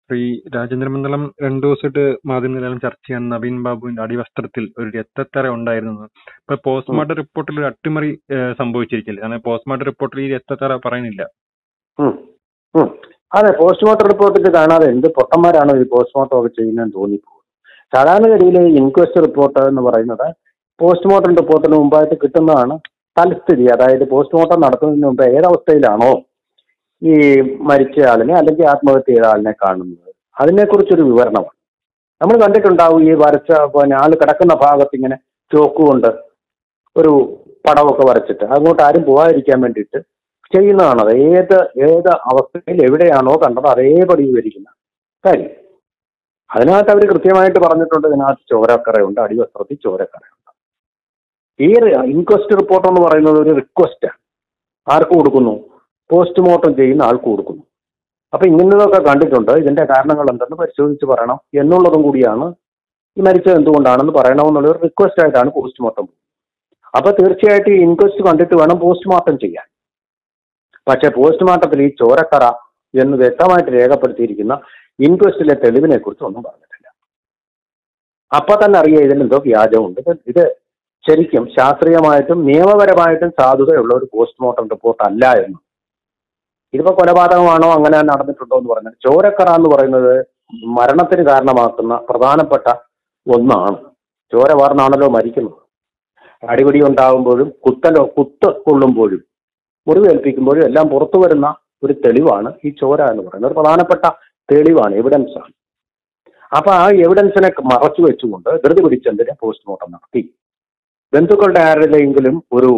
ഈ രാജേന്ദ്രമംഗലം 2 ദിവസമായിട്ട് മാധ്യമങ്ങളെല്ലാം ചർച്ച ചെയ്യാൻ നവീൻ ബാബുവിന്റെ അടിവസ്ത്രത്തിൽ ഒരു രക്തത്തറ ഉണ്ടായിരുന്നു. ഇപ്പൊ പോസ്റ്റ്മോർട്ടം റിപ്പോർട്ടിൽ ഒരു അട്ടിമറി സംഭവിച്ചിരിക്കില്ല. കാരണം പോസ്റ്റ്മോർട്ടം റിപ്പോർട്ടിൽ ഈ രക്തത്തറ പറയുന്നില്ല. ഉം. ഉം. അതെ, പോസ്റ്റ്മോർട്ടം റിപ്പോർട്ടിൽ കാണാതെ എന്ത് പൊട്ടന്മാരാണോ ഈ പോസ്റ്റ്മോർട്ടം ഒക്കെ ചെയ്യുന്നതെന്ന് തോന്നിപ്പോകും. സാധാരണഗതിയിൽ ഇൻക്വസ്റ്റ് റിപ്പോർട്ട് എന്ന് പറയുന്നത് പോസ്റ്റ്മോർട്ടം റിപ്പോർട്ടിന് മുമ്പായിട്ട് കിട്ടുന്നതാണ് തൽസ്ഥിതി. അതായത് പോസ്റ്റ്മോർട്ടം നടത്തുന്നതിന് മുമ്പ് ഏതവസ്ഥയിലാണോ ഈ മരിച്ച ആളിനെ അല്ലെങ്കിൽ ആത്മഹത്യ ചെയ്ത ആളിനെ കാണുന്നത്, അതിനെക്കുറിച്ചൊരു വിവരണമാണ്. നമ്മൾ കണ്ടിട്ടുണ്ടാവും ഈ വരച്ച ആൾ കിടക്കുന്ന ഭാഗത്ത് ഇങ്ങനെ ചോക്കുകൊണ്ട് ഒരു പടമൊക്കെ വരച്ചിട്ട് അങ്ങോട്ട് ആരും പോകാതിരിക്കാൻ വേണ്ടിയിട്ട് ചെയ്യുന്നതാണത്. ഏത് അവസ്ഥയിൽ എവിടെയാണോ കണ്ടത് അതേപടി വിവരിക്കുന്ന കാര്യം. അതിനകത്ത് അവർ കൃത്യമായിട്ട് പറഞ്ഞിട്ടുണ്ട്, ഇതിനകത്ത് ചോരക്കറയുണ്ട്, അടിവസ്ത്രത്തിൽ ചോരക്കറയുണ്ട്. ഈ ഇൻക്വസ്റ്റ് റിപ്പോർട്ട് എന്ന് പറയുന്നത് ഒരു റിക്വസ്റ്റാണ്. ആർക്ക് കൊടുക്കുന്നു? പോസ്റ്റ്മോർട്ടം ചെയ്യുന്ന ആൾക്ക് കൊടുക്കുന്നു. അപ്പൊ ഇങ്ങനതൊക്കെ കണ്ടിട്ടുണ്ട്, ഇതിന്റെ കാരണങ്ങൾ എന്തെന്ന് പരിശോധിച്ച് പറയണം എന്നുള്ളതും കൂടിയാണ്. ഈ മരിച്ചത് എന്തുകൊണ്ടാണെന്ന് പറയണമെന്നുള്ള ഒരു റിക്വസ്റ്റ് ആയിട്ടാണ് പോസ്റ്റ്മോർട്ടം. അപ്പൊ തീർച്ചയായിട്ടും ഈ ഇൻക്വസ്റ്റ് കണ്ടിട്ട് വേണം പോസ്റ്റ്മോർട്ടം ചെയ്യാൻ. പക്ഷെ പോസ്റ്റ്മോർട്ടത്തിൽ ഈ ചോരക്കറ എന്ന് വ്യക്തമായിട്ട് രേഖപ്പെടുത്തിയിരിക്കുന്ന ഇൻക്വസ്റ്റിലെ തെളിവിനെ കുറിച്ച് ഒന്നും പറഞ്ഞിട്ടില്ല. അപ്പൊ തന്നെ അറിയാം ഇതിലെന്തോ വ്യാജമുണ്ട്. ഇത് ശരിക്കും ശാസ്ത്രീയമായിട്ടും നിയമപരമായിട്ടും സാധുതയുള്ള ഒരു പോസ്റ്റ്മോർട്ടം റിപ്പോർട്ട് അല്ല എന്ന്. ഇതിപ്പോ കൊലപാതകമാണോ അങ്ങനെ നടന്നിട്ടുണ്ടോ എന്ന് പറഞ്ഞാൽ, ചോരക്കറ എന്ന് പറയുന്നത് മരണത്തിന് കാരണമാക്കുന്ന പ്രധാനപ്പെട്ട ഒന്നാണ്. ചോര വാർന്നാണല്ലോ മരിക്കുന്നത്. അടിപിടി ഉണ്ടാകുമ്പോഴും കുത്ത് കൊള്ളുമ്പോഴും മുറിവേൽപ്പിക്കുമ്പോഴും എല്ലാം പുറത്തു വരുന്ന ഒരു തെളിവാണ് ഈ ചോര എന്ന് പറയുന്നത്. ഒരു പ്രധാനപ്പെട്ട തെളിവാണ്, എവിഡൻസാണ്. അപ്പൊ ആ എവിഡൻസിനെ മറച്ചു വെച്ചുകൊണ്ട് ധൃതി പിടിച്ചതിന് പോസ്റ്റ്മോർട്ടം നടത്തി. ബന്ധുക്കളുടെ ആരുടെയെങ്കിലും ഒരു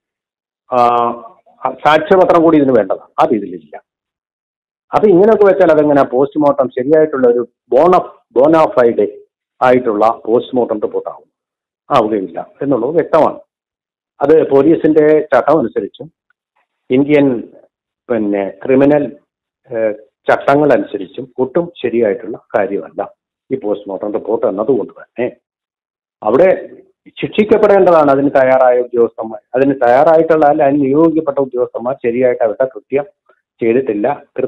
സാക്ഷ്യപത്രം കൂടി ഇതിന് വേണ്ടതാണ്, അത് ഇതിലില്ല. അപ്പൊ ഇങ്ങനെയൊക്കെ വെച്ചാൽ അതെങ്ങനെ പോസ്റ്റ്മോർട്ടം ശരിയായിട്ടുള്ള ഒരു ബോണഫൈഡ് ആയിട്ടുള്ള പോസ്റ്റ്മോർട്ടം റിപ്പോർട്ട് ആവുകയില്ല എന്നുള്ളത് വ്യക്തമാണ്. അത് പോലീസിന്റെ ചട്ടം അനുസരിച്ചും ഇന്ത്യൻ ക്രിമിനൽ ചട്ടങ്ങൾ അനുസരിച്ചും ഒട്ടും ശരിയായിട്ടുള്ള കാര്യമല്ല ഈ പോസ്റ്റ്മോർട്ടം റിപ്പോർട്ട് എന്നതുകൊണ്ട് തന്നെ അവിടെ ശിക്ഷിക്കപ്പെടേണ്ടതാണ് അതിന് തയ്യാറായ ഉദ്യോഗസ്ഥന്മാർ. അതിന് തയ്യാറായിട്ടുള്ള അതിന് നിയോഗിക്കപ്പെട്ട ഉദ്യോഗസ്ഥന്മാർ ശരിയായിട്ട് അവരുടെ കൃത്യം ചെയ്തിട്ടില്ല.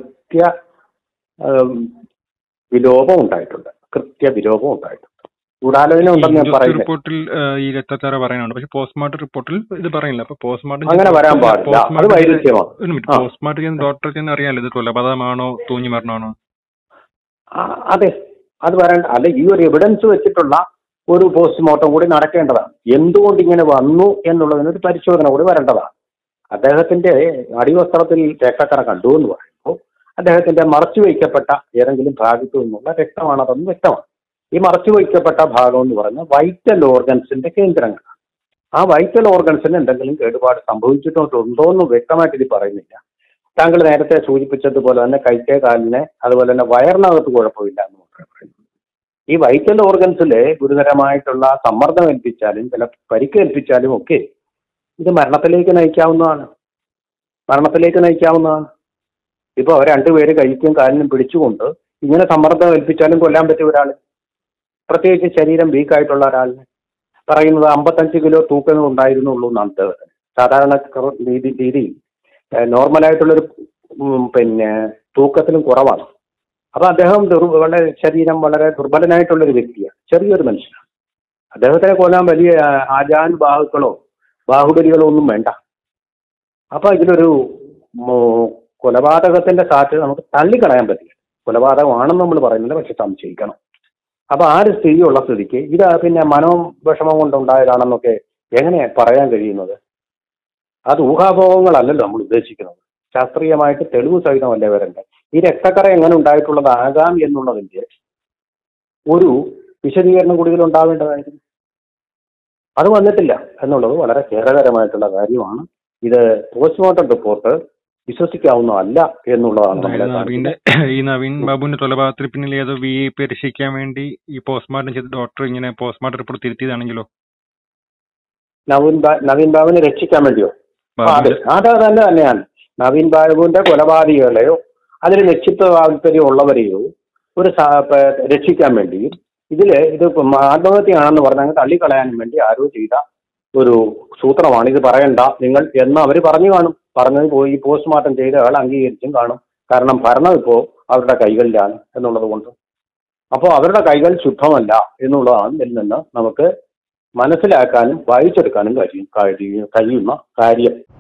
വിലോപം ഉണ്ടായിട്ടുണ്ട്. ഗൂഢാലോചന ഉണ്ടെന്ന് ഞാൻ പറയുന്നത്. റിപ്പോർട്ടിൽ ഈ രക്തത്തറ പറയാനുണ്ട്, പക്ഷെ പോസ്റ്റ്മോർട്ടം റിപ്പോർട്ടിൽ ഇത് പറയുന്നില്ല. അപ്പൊ പോസ്റ്റ്മോർട്ടം അങ്ങനെ വരാൻ പാടില്ല, അത് വൈരുദ്ധ്യമാണ്. പോസ്റ്റ്മോർട്ടം ചെയ്യുന്ന ഡോക്ടർ ചെന്ന് അറിയാലോ ഇത് കൊലപാതകമാണോ തൂങ്ങി മരണമാണോ. അതെ, അത് വരേണ്ട. അല്ല, ഈ ഒരു എവിഡൻസ് വെച്ചിട്ടുള്ള ഒരു പോസ്റ്റ്മോർട്ടം കൂടി നടക്കേണ്ടതാണ്. എന്തുകൊണ്ട് ഇങ്ങനെ വന്നു എന്നുള്ളതിനൊരു പരിശോധന കൂടി വരേണ്ടതാണ്. അദ്ദേഹത്തിന്റെ അടിവസ്ത്രത്തിൽ രക്തക്കറ കണ്ടു എന്ന് പറയുമ്പോൾ അദ്ദേഹത്തിന്റെ മറച്ചു വയ്ക്കപ്പെട്ട ഏതെങ്കിലും ഭാഗത്തു നിന്നുള്ള രക്തമാണതെന്ന് വ്യക്തമാണ്. ഈ മറച്ചു വയ്ക്കപ്പെട്ട ഭാഗം എന്ന് പറഞ്ഞാൽ വൈറ്റൽ ഓർഗൻസിന്റെ കേന്ദ്രങ്ങളാണ്. ആ വൈറ്റൽ ഓർഗൻസിന് എന്തെങ്കിലും കേടുപാട് സംഭവിച്ചിട്ടുണ്ടോ എന്ന് വ്യക്തമായിട്ട് ഇത് പറയുന്നില്ല. താങ്കൾ നേരത്തെ സൂചിപ്പിച്ചതുപോലെ തന്നെ കൈക്കേ കാലിന് അതുപോലെ തന്നെ വയറിനകത്ത് കുഴപ്പമില്ല എന്ന് മാത്രമേ പറയുന്നു. ഈ വൈറ്റൽ ഓർഗൻസില് ഗുരുതരമായിട്ടുള്ള സമ്മർദ്ദം ഏൽപ്പിച്ചാലും ചില പരിക്കേൽപ്പിച്ചാലും ഒക്കെ ഇത് മരണത്തിലേക്ക് നയിക്കാവുന്നതാണ്. ഇപ്പോൾ 2 പേര് കൈക്കും കാലിനും പിടിച്ചുകൊണ്ട് ഇങ്ങനെ സമ്മർദ്ദം ഏൽപ്പിച്ചാലും കൊല്ലാൻ പറ്റിയ ഒരാൾ, പ്രത്യേകിച്ച് ശരീരം വീക്കായിട്ടുള്ള ഒരാളിനെ പറയുന്നത് 55 കിലോ തൂക്കം ഉണ്ടായിരുന്നുള്ളൂ എന്നാണ് അദ്ദേഹത്തിന്. സാധാരണ രീതിയിൽ നോർമലായിട്ടുള്ളൊരു തൂക്കത്തിലും കുറവാണ്. അപ്പൊ അദ്ദേഹം ശരീരം വളരെ ദുർബലനായിട്ടുള്ളൊരു വ്യക്തിയാണ്, ചെറിയൊരു മനുഷ്യനാണ്. അദ്ദേഹത്തിനെ കൊല്ലാൻ വലിയ ബാഹുബലികളോ ഒന്നും വേണ്ട. അപ്പൊ ഇതിലൊരു കൊലപാതകത്തിന്റെ സാധ്യത നമുക്ക് തള്ളിക്കളയാൻ പറ്റില്ല. കൊലപാതകമാണെന്ന് നമ്മൾ പറയുന്നില്ല, പക്ഷെ സംശയിക്കണം. അപ്പൊ ആ ഒരു സ്ഥിതിയുള്ള സ്ഥിതിക്ക് ഇത് മനോവിഷമം കൊണ്ടുണ്ടായതാണെന്നൊക്കെ എങ്ങനെ പറയാൻ കഴിയുന്നത്? അത് ഊഹാഭോഗങ്ങളല്ലല്ലോ നമ്മൾ ഉദ്ദേശിക്കുന്നത്. ശാസ്ത്രീയമായിട്ട് തെളിവ് സഹിതമല്ലേ വരണ്ടേ. ഈ രക്തക്കറ എങ്ങനെ ഉണ്ടായിട്ടുള്ളതാകാം എന്നുള്ളതിന്റെ ഒരു വിശദീകരണം കൂടി ഇതിലുണ്ടാവേണ്ടതായിരുന്നു. അത് വന്നിട്ടില്ല എന്നുള്ളത് വളരെ ഖേദകരമായിട്ടുള്ള കാര്യമാണ്. ഇത് പോസ്റ്റ്മോർട്ടം റിപ്പോർട്ട് വിശ്വസിക്കാവുന്നതല്ല എന്നുള്ളതാണ്. ഈ നവീൻ ബാബുവിന്റെ കൊലപാതകത്തിന് പിന്നിൽ ഏതോ VIP രക്ഷിക്കാൻ വേണ്ടി ഈ പോസ്റ്റ്മോർട്ടം ചെയ്ത ഡോക്ടർ ഇങ്ങനെ പോസ്റ്റ്മോർട്ടം റിപ്പോർട്ട് തിരുത്തിയതാണെങ്കിലോ? നവീൻ ബാബുവിനെ രക്ഷിക്കാൻ വേണ്ടിയോ? അത് തന്നെയാണ്. നവീൻ ബാബുവിന്റെ കൊലപാതകികളെയോ അതിൽ നിശ്ചിത താല്പര്യം ഉള്ളവരെയോ ഒരു രക്ഷിക്കാൻ വേണ്ടിയും ഇത് ആത്മഹത്യയാണെന്ന് പറഞ്ഞാൽ തള്ളിക്കളയാനും വേണ്ടി ആരോ ചെയ്ത ഒരു സൂത്രമാണ്. ഇത് പറയണ്ട നിങ്ങൾ എന്ന് അവർ പറഞ്ഞു കാണും. പറഞ്ഞത് പോയി പോസ്റ്റ്മോർട്ടം ചെയ്ത ആൾ അംഗീകരിച്ചും കാണും. കാരണം ഭരണം ഇപ്പോൾ അവരുടെ കൈകളിലാണ് എന്നുള്ളത് കൊണ്ട്. അപ്പോൾ അവരുടെ കൈകൾ ശുദ്ധമല്ല എന്നുള്ളതാണ് ഇതിൽ നിന്ന് നമുക്ക് മനസ്സിലാക്കാനും വായിച്ചെടുക്കാനും കഴിയുന്ന കാര്യം.